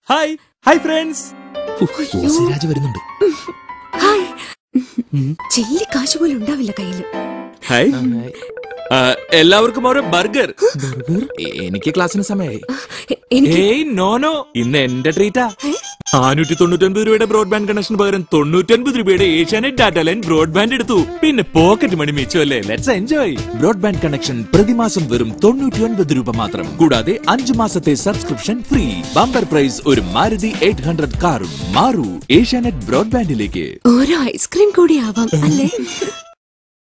Hi hi friends. രാജ വരുന്നുണ്ട്. Hi. ചെല്ലി കാശ് പോലും ഉണ്ടാവില്ല കയ്യില്. ഹായ്. എല്ലാവർക്കും ഓരോ ബർഗർ. എനിക്ക് ക്ലാസ്സിന് സമയമായി. ഏയ് നോ നോ, ഇന്ന് എന്റെ ട്രീറ്റാ. 599 രൂപയുടെ ബ്രോഡ്ബാൻഡ് കണക്ഷന് പകരം 99 രൂപയുടെ ഏഷ്യാനെറ്റ് ഡാറ്റ ലൈൻ ബ്രോഡ്ബാൻഡ് എടുത്തു. പിന്നെ പോക്കറ്റ് മണി മിച്ചമല്ലേ. Let's enjoy. ബ്രോഡ്ബാൻഡ് കണക്ഷൻ പ്രതിമാസം വെറും 99 രൂപ മാത്രം. കൂടാതെ 5 മാസത്തെ സബ്സ്ക്രിപ്ഷൻ ഫ്രീ. ബമ്പർ പ്രൈസ് ഒരു മാരുതി 800 കാറും. മാറൂ ഏഷ്യാനെറ്റ് ബ്രോഡ്ബാൻഡിലേക്ക്. ഓരോ ഐസ്ക്രീം കൂടി ആവാം അല്ലേ?